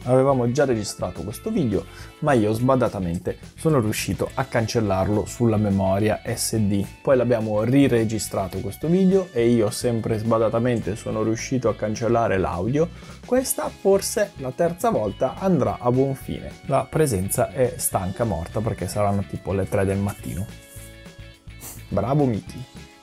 avevamo già registrato questo video, ma io sbadatamente sono riuscito a cancellarlo sulla memoria SD. Poi l'abbiamo riregistrato questo video e io sempre sbadatamente sono riuscito a cancellare l'audio. Questa forse la terza volta andrà a buon fine. La presenza è stanca morta perché saranno tipo le 3 del mattino. Bravo Miki.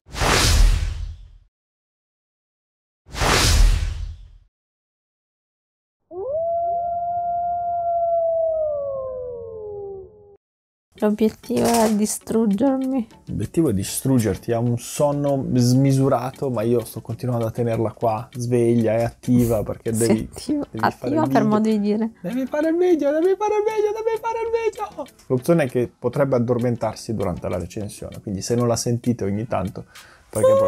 L'obiettivo è distruggermi. L'obiettivo è distruggerti, ha un sonno smisurato, ma io sto continuando a tenerla qua, sveglia e attiva perché devi fare il per video. modo di dire. Devi fare il video, devi fare il video, devi fare il video! L'opzione è che potrebbe addormentarsi durante la recensione, quindi se non la sentite ogni tanto, perché poi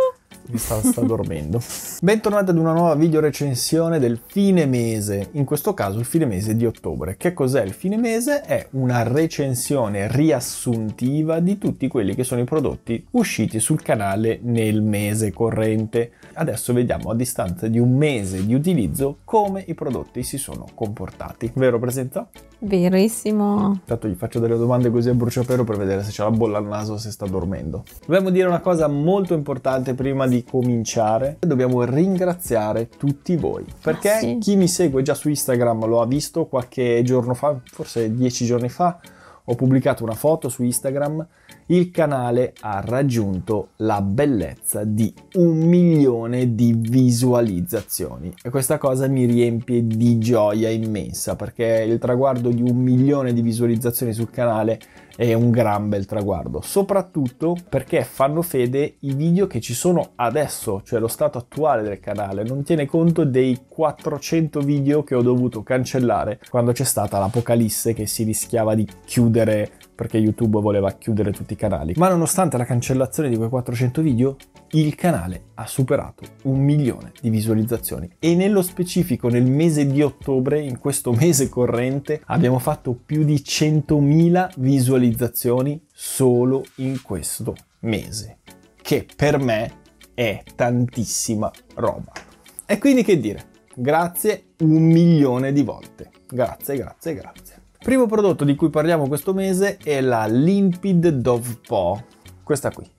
vi sta dormendo. Bentornati ad una nuova video recensione del fine mese, in questo caso il fine mese di ottobre. Che cos'è il fine mese? È una recensione riassuntiva di tutti quelli che sono i prodotti usciti sul canale nel mese corrente. Adesso vediamo a distanza di un mese di utilizzo come i prodotti si sono comportati. Vero Presenza? Verissimo. Intanto gli faccio delle domande così a bruciapelo per vedere se c'è la bolla al naso o se sta dormendo. Dobbiamo dire una cosa molto importante prima di cominciare. Dobbiamo ringraziare tutti voi, perché chi mi segue già su Instagram lo ha visto qualche giorno fa, forse 10 giorni fa, ho pubblicato una foto su Instagram. Il canale ha raggiunto la bellezza di 1 milione di visualizzazioni e questa cosa mi riempie di gioia immensa, perché il traguardo di 1 milione di visualizzazioni sul canale è un gran bel traguardo, soprattutto perché fanno fede i video che ci sono adesso, cioè lo stato attuale del canale, non tiene conto dei 400 video che ho dovuto cancellare quando c'è stata l'apocalisse che si rischiava di chiudere perché YouTube voleva chiudere tutti i canali. Ma nonostante la cancellazione di quei 400 video, il canale ha superato 1 milione di visualizzazioni e nello specifico nel mese di ottobre, in questo mese corrente, abbiamo fatto più di 100.000 visualizzazioni solo in questo mese, che per me è tantissima roba. E quindi che dire, grazie 1 milione di volte. Grazie, grazie, grazie. Primo prodotto di cui parliamo questo mese è la Limpid Dove Paw, questa qui.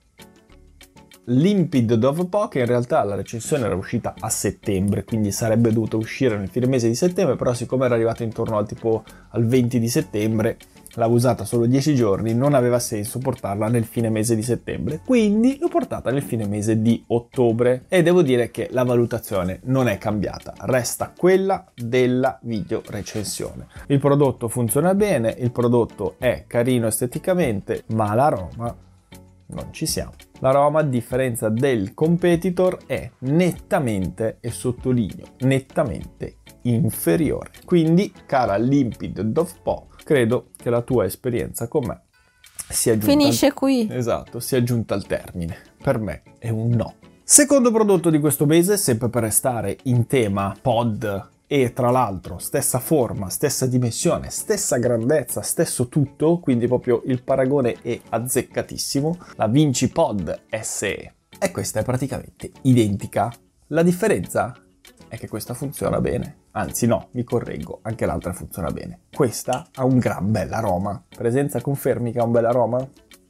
Limpid Dove Paw, che in realtà la recensione era uscita a settembre, quindi sarebbe dovuta uscire nel fine mese di settembre, però siccome era arrivato intorno al 20 di settembre, l'avevo usata solo 10 giorni, non aveva senso portarla nel fine mese di settembre, quindi l'ho portata nel fine mese di ottobre e devo dire che la valutazione non è cambiata, resta quella della video recensione. Il prodotto funziona bene, il prodotto è carino esteticamente, ma l'aroma non ci siamo. L'aroma, a differenza del competitor, è nettamente, e sottolineo, nettamente inferiore. Quindi, cara Limpid Dove Paw, credo che la tua esperienza con me sia giunta finisce qui. Esatto, sia giunta al termine. Per me è un no. Secondo prodotto di questo mese, sempre per restare in tema pod e tra l'altro stessa forma, stessa dimensione, stessa grandezza, stesso tutto, quindi proprio il paragone è azzeccatissimo, la Vinci Pod SE. E questa è praticamente identica. La differenza è che questa funziona bene. Anzi no, mi correggo, anche l'altra funziona bene. Questa ha un gran bel aroma. Presenza, confermi che ha un bel aroma?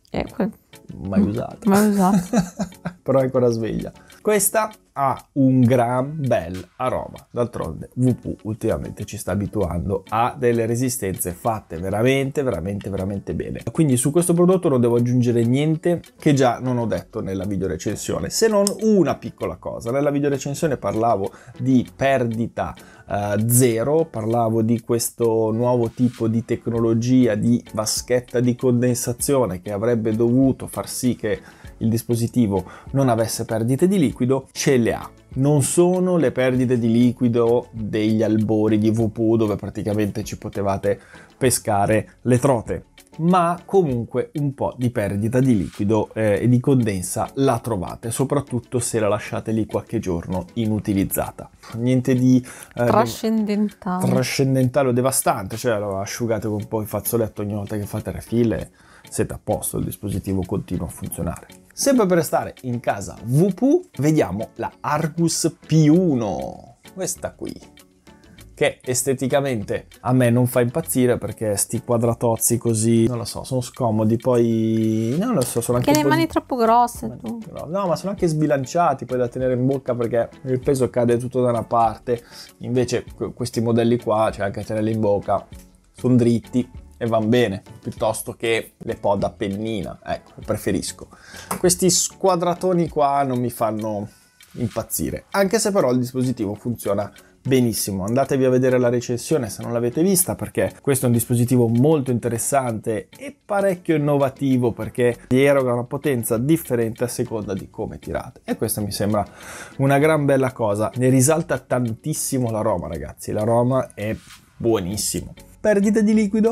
Mai usata. Mai usata. Però è ancora sveglia. Questa ha un gran bel aroma. D'altronde WP ultimamente ci sta abituando a delle resistenze fatte veramente bene. Quindi su questo prodotto non devo aggiungere niente che già non ho detto nella video recensione, se non una piccola cosa. Nella video recensione parlavo di perdita zero, parlavo di questo nuovo tipo di tecnologia di vaschetta di condensazione che avrebbe dovuto far sì che il dispositivo non avesse perdite di liquido. Ce le ha. Non sono le perdite di liquido degli albori di WP dove praticamente ci potevate pescare le trote, ma comunque un po' di perdita di liquido e di condensa la trovate, soprattutto se la lasciate lì qualche giorno inutilizzata. Niente di trascendentale o devastante, cioè lo asciugate con un po' il fazzoletto ogni volta che fate refill, siete a posto, il dispositivo continua a funzionare. Sempre per restare in casa WP, vediamo la Argus P1, questa qui, che esteticamente a me non fa impazzire perché sti quadratozzi così, non lo so, sono scomodi, poi non lo so, sono anche che le mani troppo grosse tu. No, ma sono anche sbilanciati poi da tenere in bocca perché il peso cade tutto da una parte, invece questi modelli qua, cioè anche tenerli in bocca, sono dritti e van bene, piuttosto che le pod a pennina, ecco, preferisco. Questi squadratoni qua non mi fanno impazzire, anche se però il dispositivo funziona benissimo. Andatevi a vedere la recensione se non l'avete vista, perché questo è un dispositivo molto interessante e parecchio innovativo, perché vi eroga una potenza differente a seconda di come tirate, e questa mi sembra una gran bella cosa. Ne risalta tantissimo l'aroma, ragazzi, l'aroma è buonissimo. Perdite di liquido?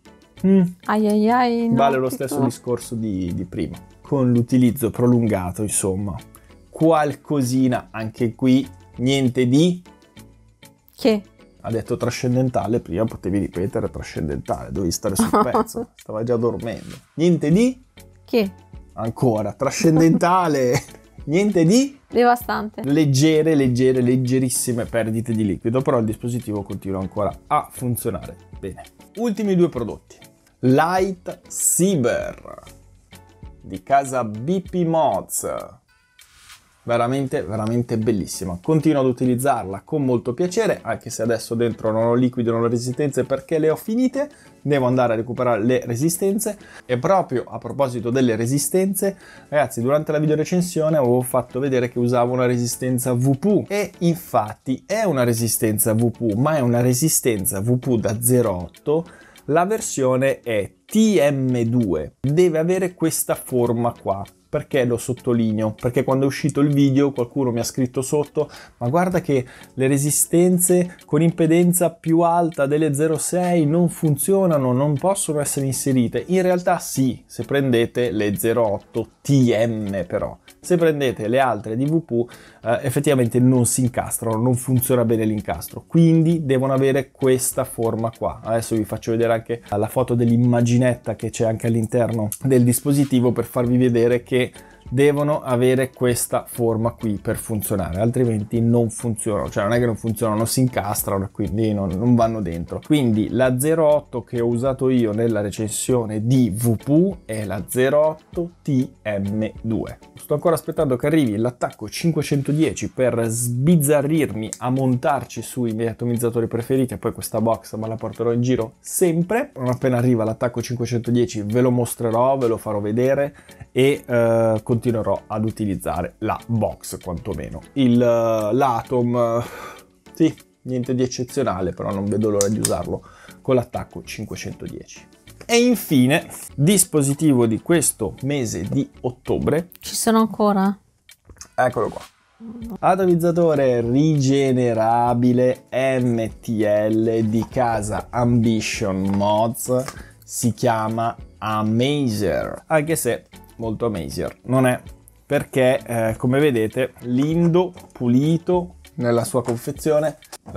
No, vale lo stesso discorso di prima, con l'utilizzo prolungato, insomma, qualcosina anche qui, niente di... Che? Ha detto trascendentale, prima potevi ripetere trascendentale, dovevi stare sul pezzo, stava già dormendo. Niente di? Che? Ancora, trascendentale, niente di? Devastante. Leggerissime perdite di liquido, però il dispositivo continua ancora a funzionare bene. Ultimi due prodotti. Lightsaber di casa BP Mods. Veramente bellissima, continuo ad utilizzarla con molto piacere, anche se adesso dentro non ho liquido, non ho resistenze perché le ho finite, devo andare a recuperare le resistenze. E proprio a proposito delle resistenze, ragazzi, durante la video recensione avevo fatto vedere che usavo una resistenza VP, e infatti è una resistenza VP, ma è una resistenza VP da 0,8, la versione è TM2, deve avere questa forma qua. Perché lo sottolineo? Perché quando è uscito il video qualcuno mi ha scritto sotto: ma guarda che le resistenze con impedenza più alta delle 0,6 non funzionano, non possono essere inserite. In realtà sì, se prendete le 0,8 TM però. Se prendete le altre di VP effettivamente non si incastrano, non funziona bene l'incastro, quindi devono avere questa forma qua. Adesso vi faccio vedere anche la foto dell'immaginetta che c'è anche all'interno del dispositivo per farvi vedere che devono avere questa forma qui per funzionare, altrimenti non funzionano, cioè non è che non funzionano, non si incastrano, quindi non vanno dentro. Quindi la 0,8 che ho usato io nella recensione di VP è la 0,8 TM2. Sto ancora aspettando che arrivi l'attacco 510 per sbizzarrirmi a montarci sui miei atomizzatori preferiti, e poi questa box me la porterò in giro sempre. Non appena arriva l'attacco 510 ve lo mostrerò, ve lo farò vedere, e continuerò ad utilizzare la box quantomeno. L'Atom, sì, niente di eccezionale, però non vedo l'ora di usarlo con l'attacco 510. E infine, dispositivo di questo mese di ottobre. Ci sono ancora? Eccolo qua. Atomizzatore rigenerabile MTL di casa Ambition Mods, si chiama Amazer, anche se molto Amazer non è, perché come vedete lindo, pulito nella sua confezione,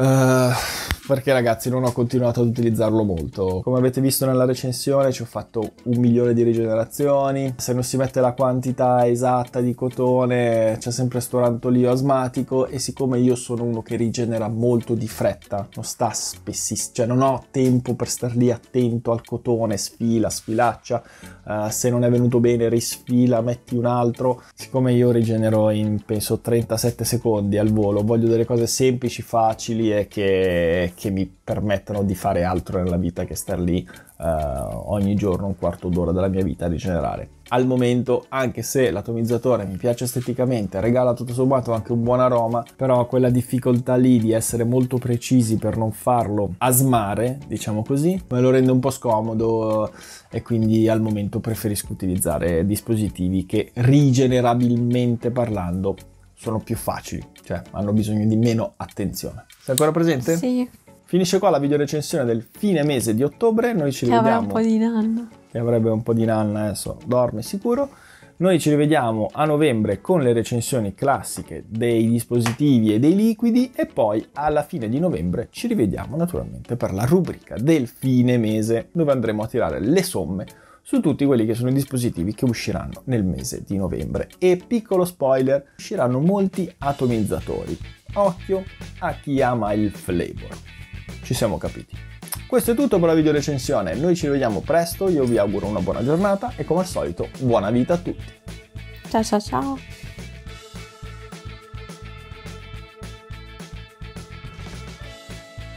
perché ragazzi non ho continuato ad utilizzarlo molto. Come avete visto nella recensione ci ho fatto 1 milione di rigenerazioni, se non si mette la quantità esatta di cotone c'è sempre sto rantolio asmatico, e siccome io sono uno che rigenera molto di fretta, non sta spessissimo, cioè non ho tempo per star lì attento al cotone, sfilaccia, se non è venuto bene risfila, metti un altro. Siccome io rigenero in penso 37 secondi al volo, voglio delle cose semplici, facili e che mi permettano di fare altro nella vita che star lì ogni giorno un quarto d'ora della mia vita a rigenerare. Al momento, anche se l'atomizzatore mi piace esteticamente, regala tutto sommato anche un buon aroma, però quella difficoltà lì di essere molto precisi per non farlo asmare, diciamo così, me lo rende un po' scomodo, e quindi al momento preferisco utilizzare dispositivi che rigenerabilmente parlando sono più facili, cioè hanno bisogno di meno attenzione. Sei ancora presente? Sì. Finisce qua la video recensione del fine mese di ottobre, noi ci Che rivediamo. avrà un po' di nanna. Che avrebbe un po' di nanna, adesso dorme sicuro. Noi ci rivediamo a novembre con le recensioni classiche dei dispositivi e dei liquidi, e poi alla fine di novembre ci rivediamo naturalmente per la rubrica del fine mese, dove andremo a tirare le somme su tutti quelli che sono i dispositivi che usciranno nel mese di novembre. E piccolo spoiler, usciranno molti atomizzatori. Occhio a chi ama il flavor. ci siamo capiti. Questo è tutto per la video recensione, noi ci vediamo presto, io vi auguro una buona giornata e come al solito buona vita a tutti. Ciao ciao ciao.